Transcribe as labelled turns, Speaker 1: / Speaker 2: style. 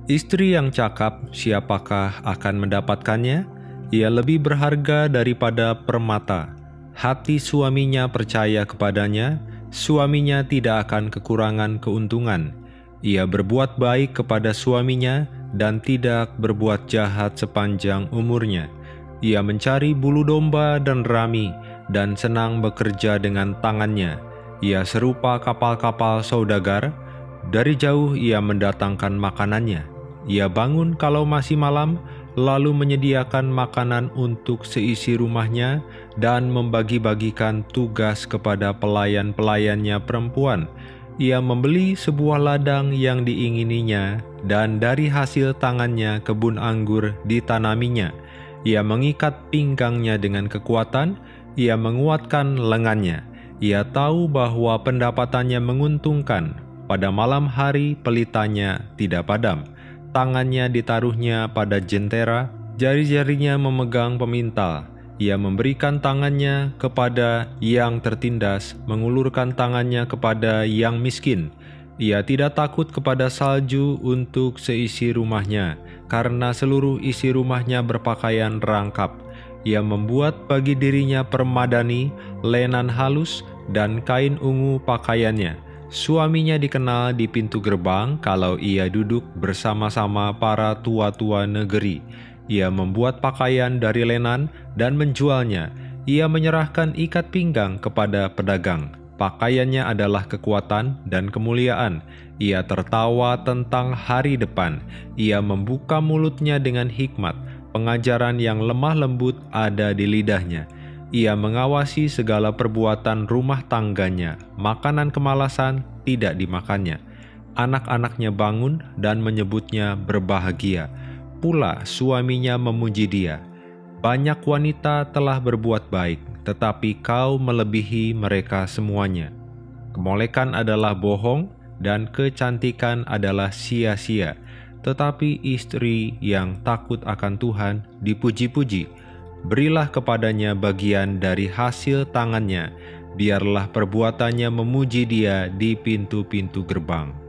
Speaker 1: Istri yang cakap, siapakah akan mendapatkannya? Ia lebih berharga daripada permata. Hati suaminya percaya kepadanya, suaminya tidak akan kekurangan keuntungan. Ia berbuat baik kepada suaminya dan tidak berbuat jahat sepanjang umurnya. Ia mencari bulu domba dan rami dan senang bekerja dengan tangannya. Ia serupa kapal-kapal saudagar, dari jauh ia mendatangkan makanannya. Ia bangun kalau masih malam, lalu menyediakan makanan untuk seisi rumahnya dan membagi-bagikan tugas kepada pelayan-pelayannya perempuan. Ia membeli sebuah ladang yang diingininya, dan dari hasil tangannya kebun anggur ditanaminya. Ia mengikat pinggangnya dengan kekuatan, ia menguatkan lengannya. Ia tahu bahwa pendapatannya menguntungkan. Pada malam hari pelitanya tidak padam. Tangannya ditaruhnya pada jentera, jari-jarinya memegang pemintal. Ia memberikan tangannya kepada yang tertindas, mengulurkan tangannya kepada yang miskin. Ia tidak takut kepada salju untuk seisi rumahnya, karena seluruh isi rumahnya berpakaian rangkap. Ia membuat bagi dirinya permadani, lenan halus, dan kain ungu pakaiannya. Suaminya dikenal di pintu gerbang kalau ia duduk bersama-sama para tua-tua negeri. Ia membuat pakaian dari lenan dan menjualnya. Ia menyerahkan ikat pinggang kepada pedagang. Pakaiannya adalah kekuatan dan kemuliaan. Ia tertawa tentang hari depan. Ia membuka mulutnya dengan hikmat. Pengajaran yang lemah lembut ada di lidahnya. Ia mengawasi segala perbuatan rumah tangganya. Makanan kemalasan tidak dimakannya. Anak-anaknya bangun dan menyebutnya berbahagia. Pula suaminya memuji dia. Banyak wanita telah berbuat baik, tetapi kau melebihi mereka semuanya. Kemolekan adalah bohong dan kecantikan adalah sia-sia. Tetapi istri yang takut akan Tuhan dipuji-puji. Berilah kepadanya bagian dari hasil tangannya, biarlah perbuatannya memuji dia di pintu-pintu gerbang.